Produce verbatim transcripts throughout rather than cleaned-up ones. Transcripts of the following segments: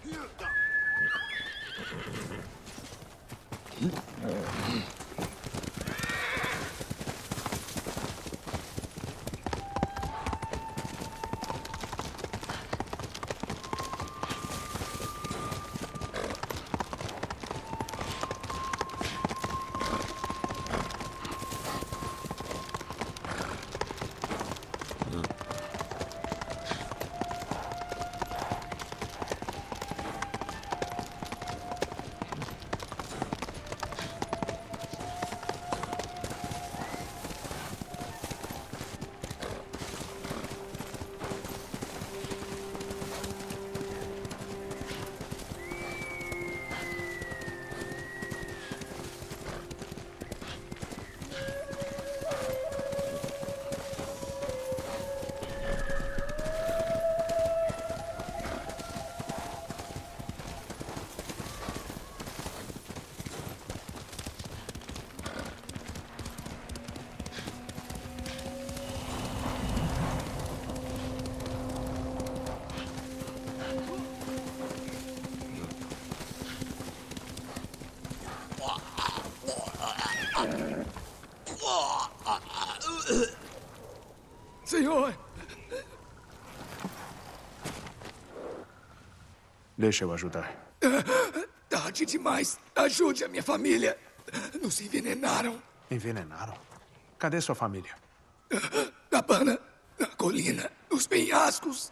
Senhor! Deixa eu ajudar. Tarde demais. Ajude a minha família. Nos envenenaram. Envenenaram? Cadê sua família? Na Habana, na colina, nos penhascos.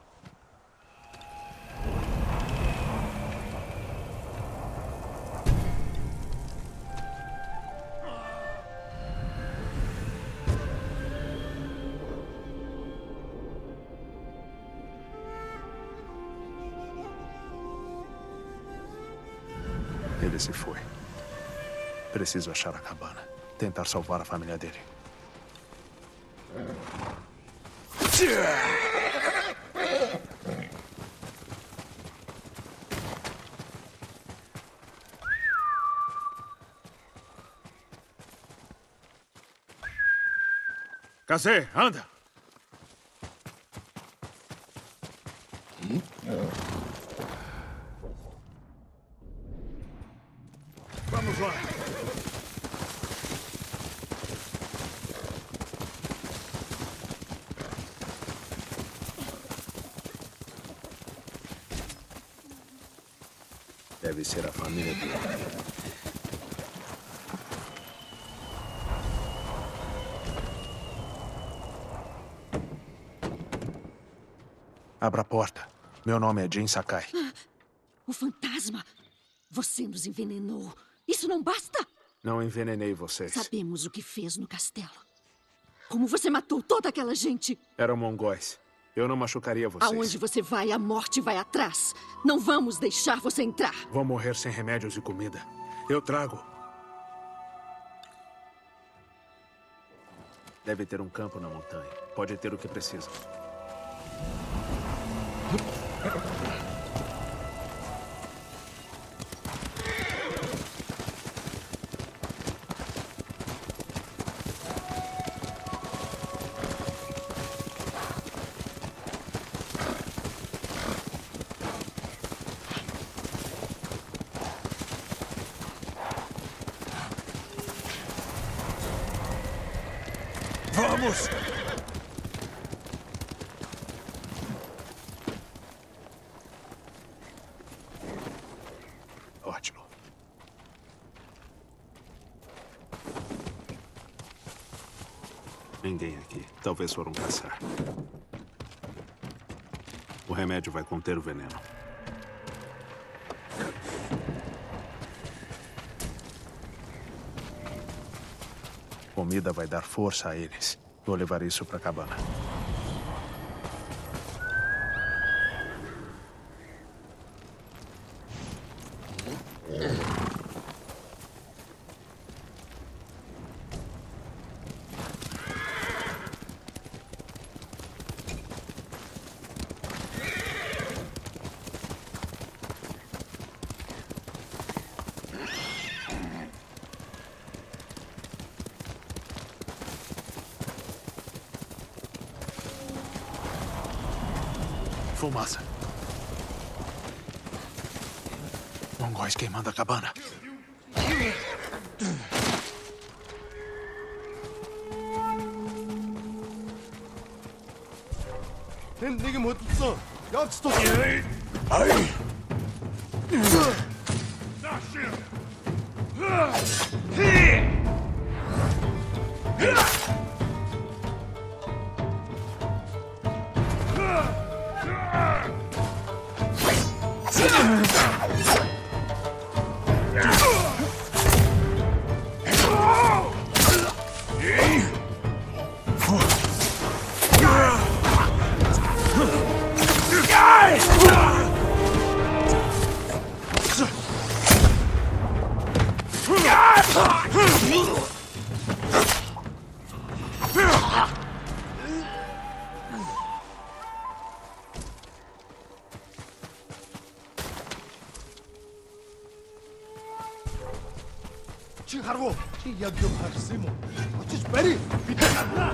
Ele se foi. Preciso achar a cabana. Tentar salvar a família dele. Casé, anda! Vamos lá! Deve ser a família dele. Abra a porta. Meu nome é Jin Sakai. Ah, o fantasma! Você nos envenenou. Isso não basta? Não envenenei vocês. Sabemos o que fez no castelo. Como você matou toda aquela gente? Eram mongóis. Eu não machucaria vocês. Aonde você vai, a morte vai atrás. Não vamos deixar você entrar. Vão morrer sem remédios e comida. Eu trago. Deve ter um campo na montanha. Pode ter o que precisa. Vamos! Ótimo. Ninguém aqui. Talvez foram caçar. O remédio vai conter o veneno. Comida vai dar força a eles. Vou levar isso para a cabana. Fumaça. Mongóis queimando a cabana. Тэнд нэг юм хөдөлсөн. Явж тус. Ai! Чи харгу. Чи яг юм харсан юм уу? Очиж барь. Би гаднаа.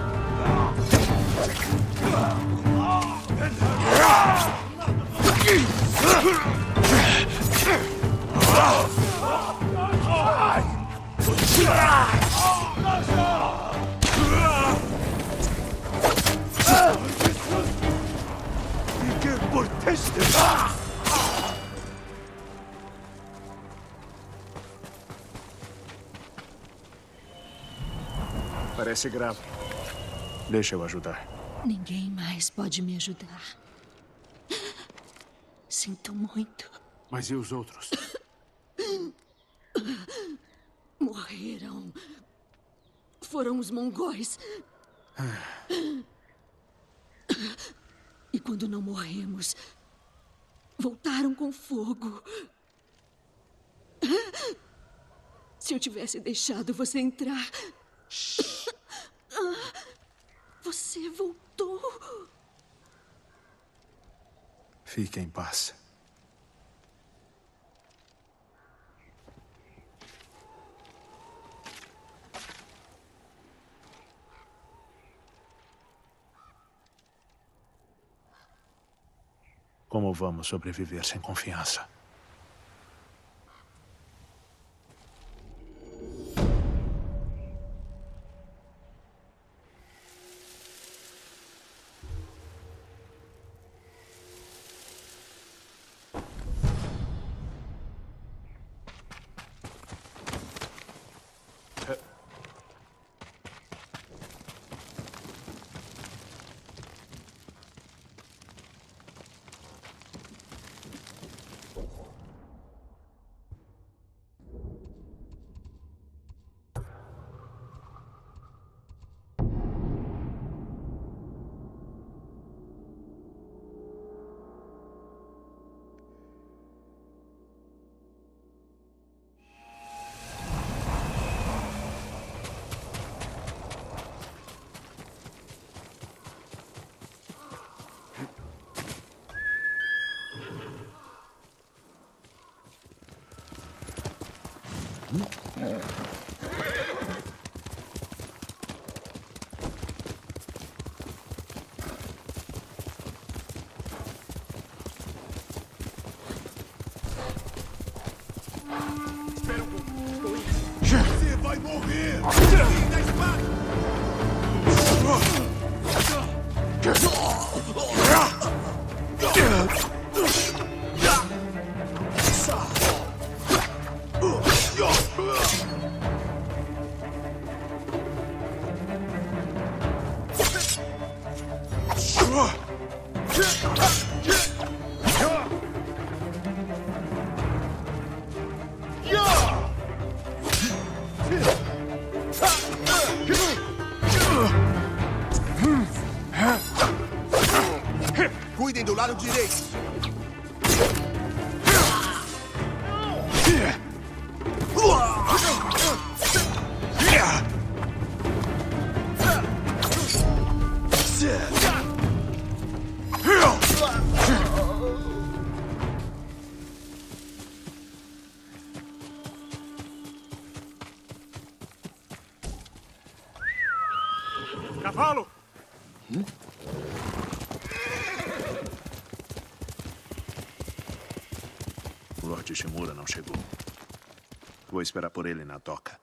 Fiquei por teste! Parece grave. Deixa eu ajudar. Ninguém mais pode me ajudar. Sinto muito. Mas e os outros? Morreram. Foram os mongóis. E quando não morremos, voltaram com fogo. Se eu tivesse deixado você entrar... Você voltou. Fique em paz. Como vamos sobreviver sem confiança? Você vai morrer! Fim da espada! Cuidem do lado direito! Cavalo! Hum? Lord Shimura não chegou. Vou esperar por ele na doca.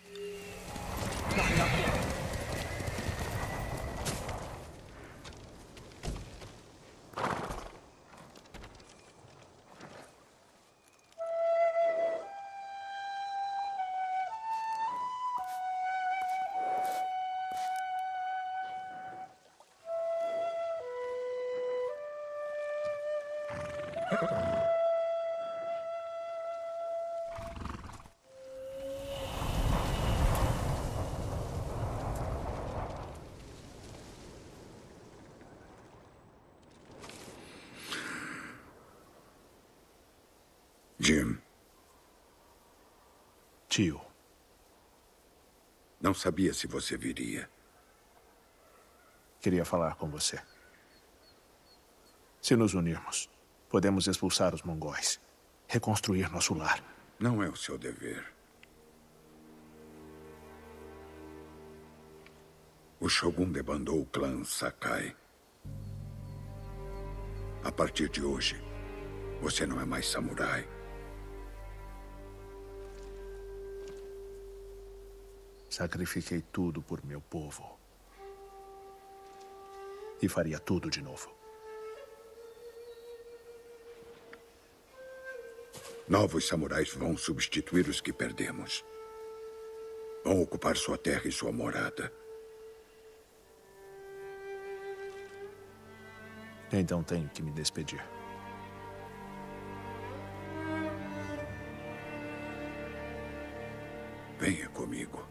Jim. Tio. Não sabia se você viria. Queria falar com você. Se nos unirmos, podemos expulsar os mongóis. Reconstruir nosso lar. Não é o seu dever. O Shogun debandou o clã Sakai. A partir de hoje, você não é mais samurai. Sacrifiquei tudo por meu povo. E faria tudo de novo. Novos samurais vão substituir os que perdemos. Vão ocupar sua terra e sua morada. Então tenho que me despedir. Venha comigo.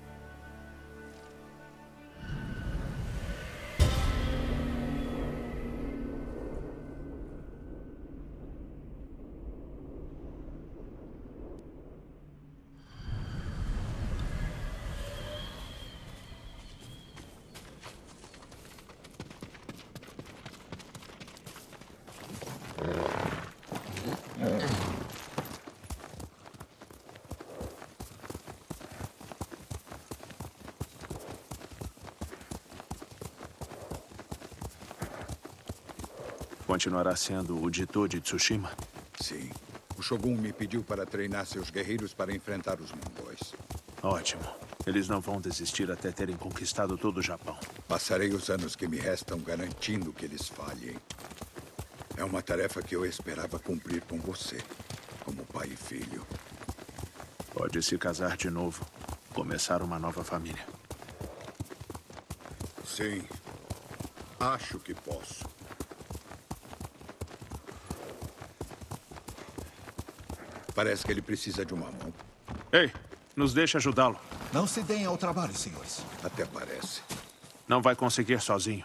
Continuará sendo o Jito de Tsushima? Sim. O Shogun me pediu para treinar seus guerreiros para enfrentar os mongóis. Ótimo. Eles não vão desistir até terem conquistado todo o Japão. Passarei os anos que me restam garantindo que eles falhem. É uma tarefa que eu esperava cumprir com você, como pai e filho. Pode se casar de novo. Começar uma nova família. Sim. Acho que posso. Parece que ele precisa de uma mão. Ei, nos deixe ajudá-lo. Não se deem ao trabalho, senhores. Até parece. Não vai conseguir sozinho.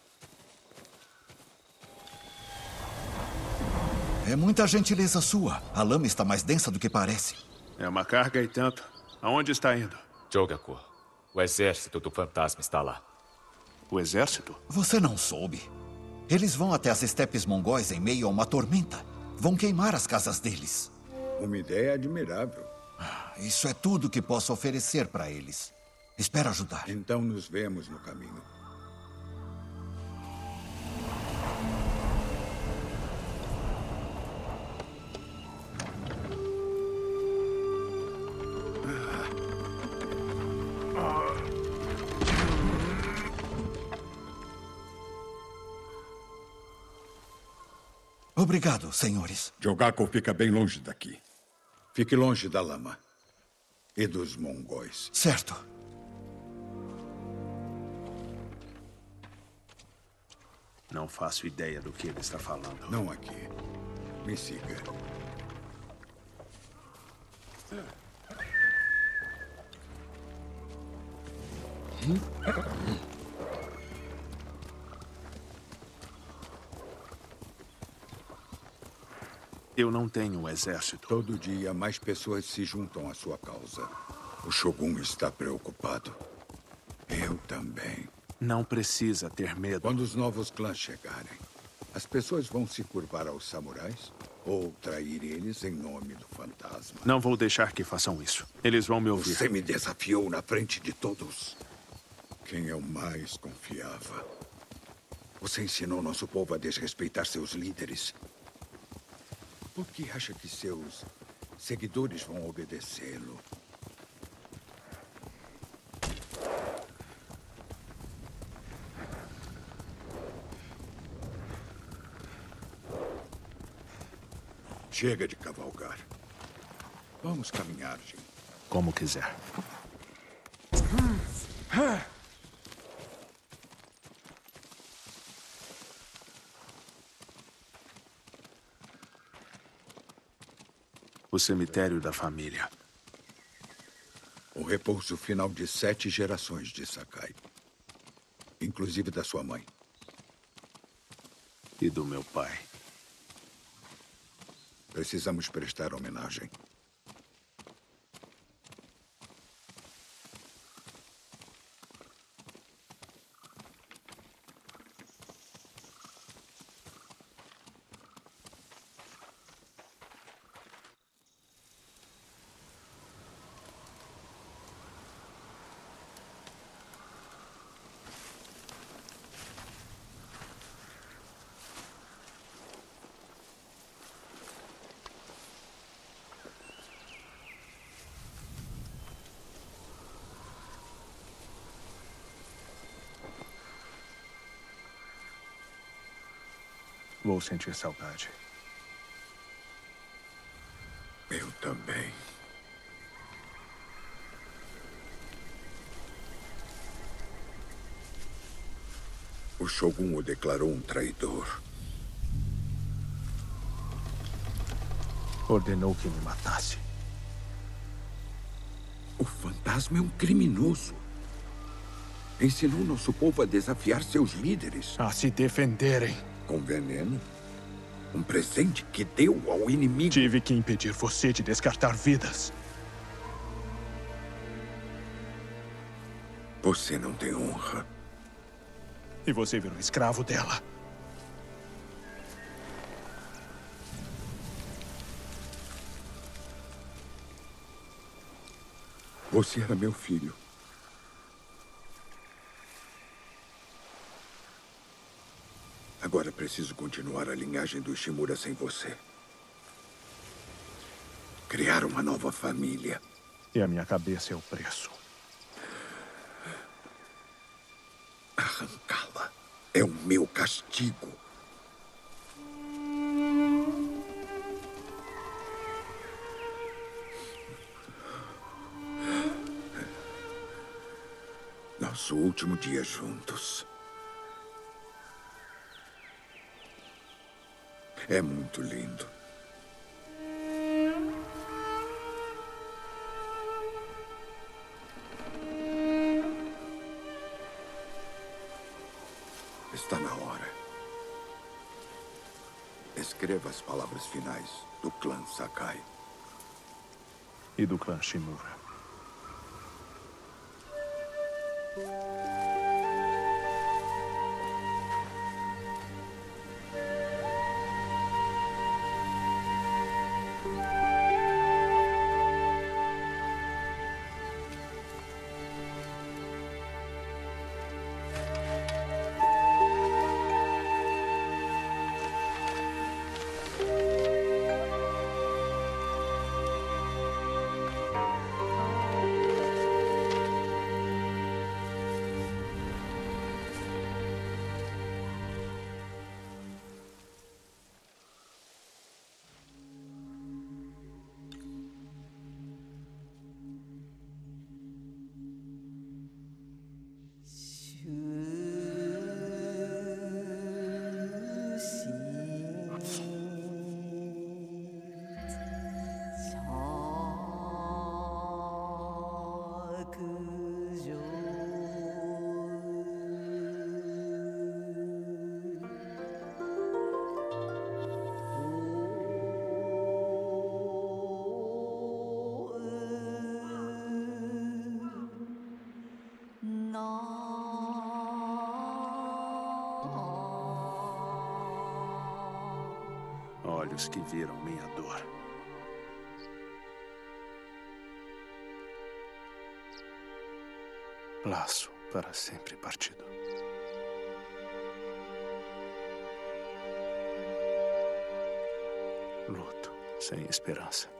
É muita gentileza sua. A lama está mais densa do que parece. É uma carga e tanto. Aonde está indo? Jogaku, o exército do fantasma está lá. O exército? Você não soube. Eles vão até as estepes mongóis em meio a uma tormenta. Vão queimar as casas deles. Uma ideia admirável. Isso é tudo que posso oferecer para eles. Espero ajudar. Então nos vemos no caminho. Obrigado, senhores. Jogaku fica bem longe daqui. Fique longe da lama. E dos mongóis. Certo. Não faço ideia do que ele está falando. Não aqui. Me siga. Eu não tenho um exército. Todo dia, mais pessoas se juntam à sua causa. O Shogun está preocupado. Eu também. Não precisa ter medo. Quando os novos clãs chegarem, as pessoas vão se curvar aos samurais ou trair eles em nome do fantasma. Não vou deixar que façam isso. Eles vão me ouvir. Você me desafiou na frente de todos. Quem eu mais confiava. Você ensinou nosso povo a desrespeitar seus líderes. Por que acha que seus seguidores vão obedecê-lo? Chega de cavalgar. Vamos caminhar, Jim. Como quiser. O cemitério da família. O repouso final de sete gerações de Sakai. Inclusive da sua mãe. E do meu pai. Precisamos prestar homenagem. Vou sentir saudade. Eu também. O Shogun o declarou um traidor. Ordenou que me matasse. O fantasma é um criminoso. Ensinou nosso povo a desafiar seus líderes. A se defenderem. Com veneno? Um presente que deu ao inimigo. Tive que impedir você de descartar vidas. Você não tem honra. E você virou escravo dela. Você era meu filho. Agora preciso continuar a linhagem do Ishimura sem você. Criar uma nova família. E a minha cabeça é o preço. Arrancá-la é o meu castigo. Nosso último dia juntos. É muito lindo. Está na hora. Escreva as palavras finais do clã Sakai. E do clã Shimura. Olhos que viram minha dor. Laço para sempre partido. Luto, sem esperança.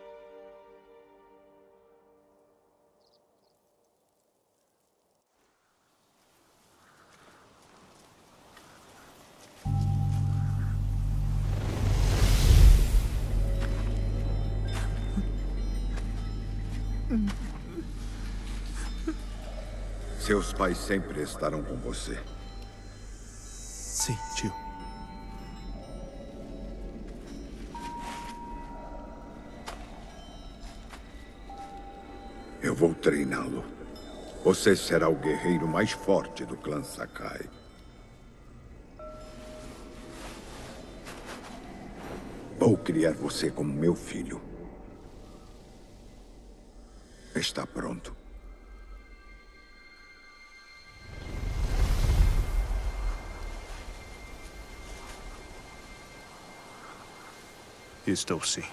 Seus pais sempre estarão com você. Sim, tio. Eu vou treiná-lo. Você será o guerreiro mais forte do clã Sakai. Vou criar você como meu filho. Está pronto. Estou sim.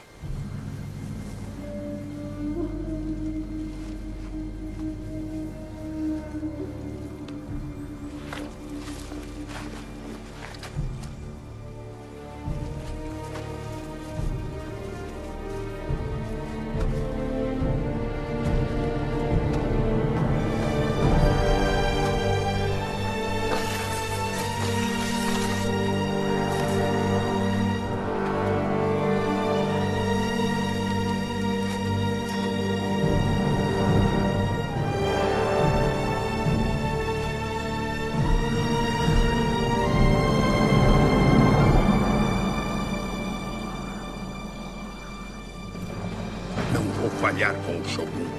Falhar com o Shogun.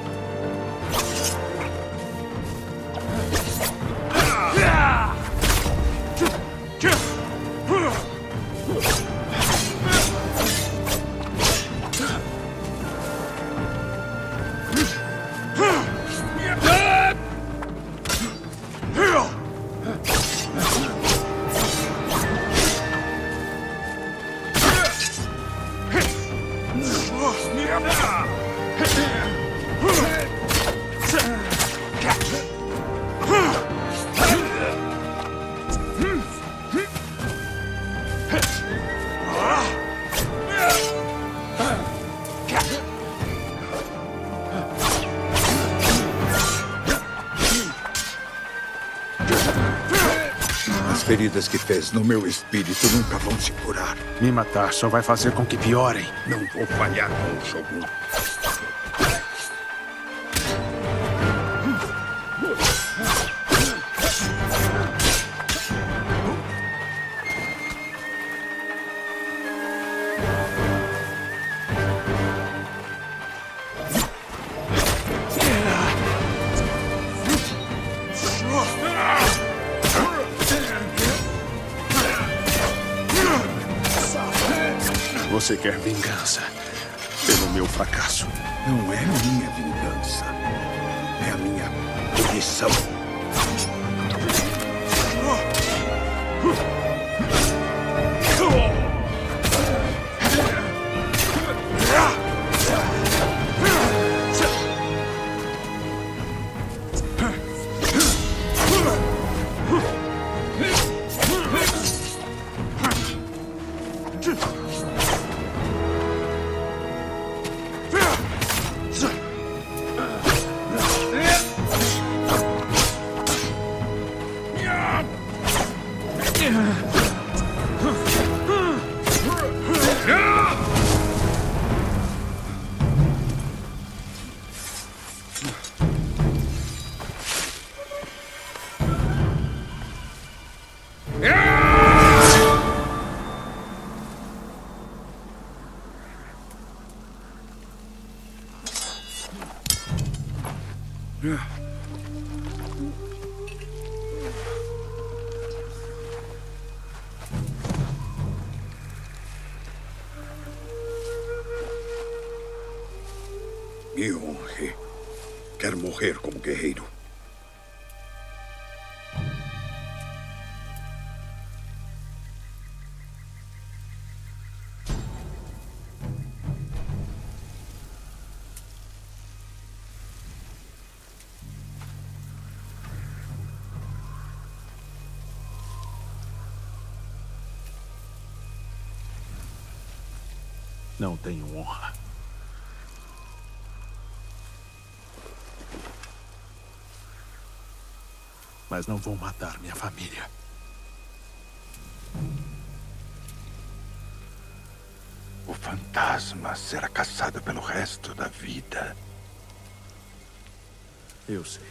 As feridas que fez no meu espírito nunca vão se curar. Me matar só vai fazer com que piorem. Não vou falhar com o Shogun. Você quer vingança pelo meu fracasso. Não é minha vingança. É a minha punição. Me honre. Quero morrer como guerreiro. Não tenho honra. Mas não vou matar minha família. O fantasma será caçado pelo resto da vida. Eu sei.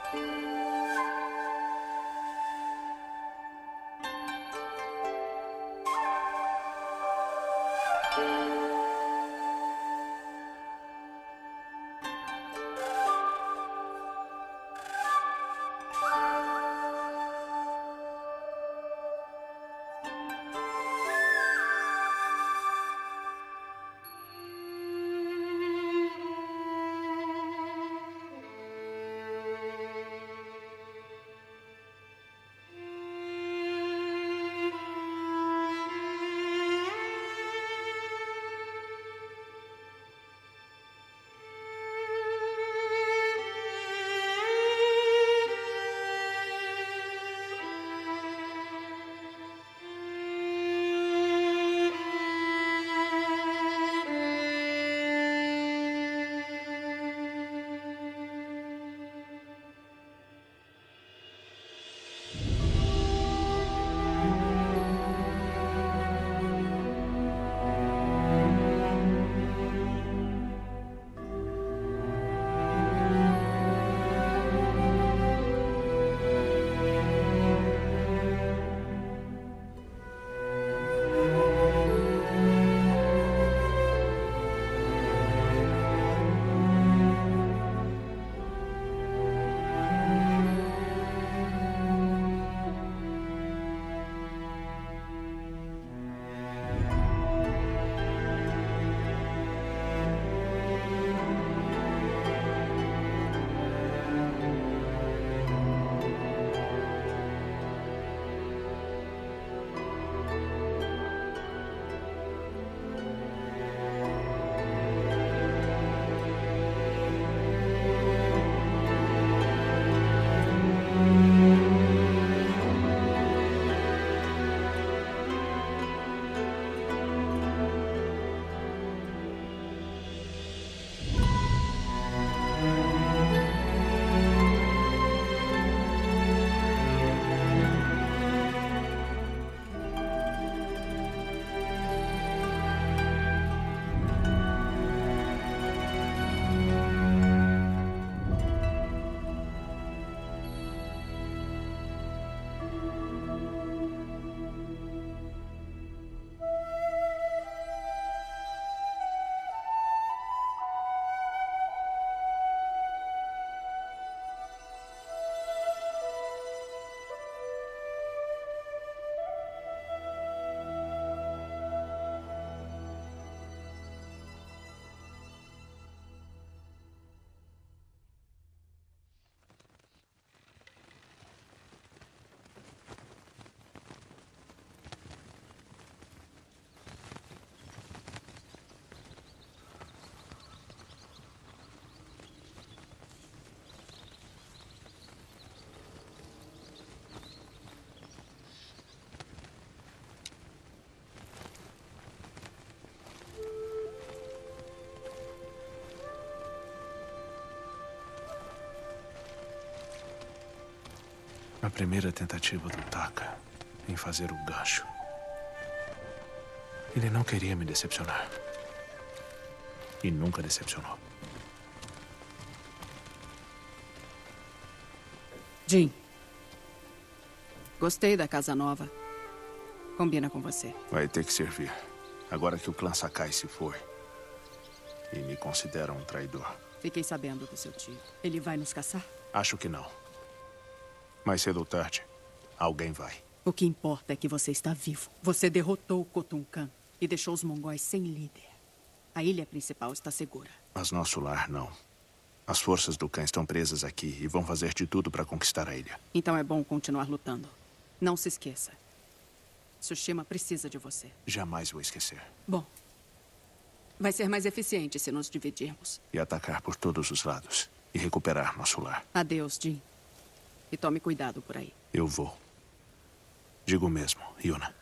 A primeira tentativa do Taka em fazer o gancho. Ele não queria me decepcionar. E nunca decepcionou. Jin. Gostei da casa nova. Combina com você. Vai ter que servir. Agora que o clã Sakai se foi. E me considera um traidor. Fiquei sabendo do seu tio. Ele vai nos caçar? Acho que não. Mais cedo ou tarde, alguém vai. O que importa é que você está vivo. Você derrotou Khotun Khan e deixou os mongóis sem líder. A ilha principal está segura. Mas nosso lar não. As forças do Khan estão presas aqui e vão fazer de tudo para conquistar a ilha. Então é bom continuar lutando. Não se esqueça. Tsushima precisa de você. Jamais vou esquecer. Bom, vai ser mais eficiente se nos dividirmos. E atacar por todos os lados. E recuperar nosso lar. Adeus, Jin. E tome cuidado por aí. Eu vou. Digo mesmo, Yuna.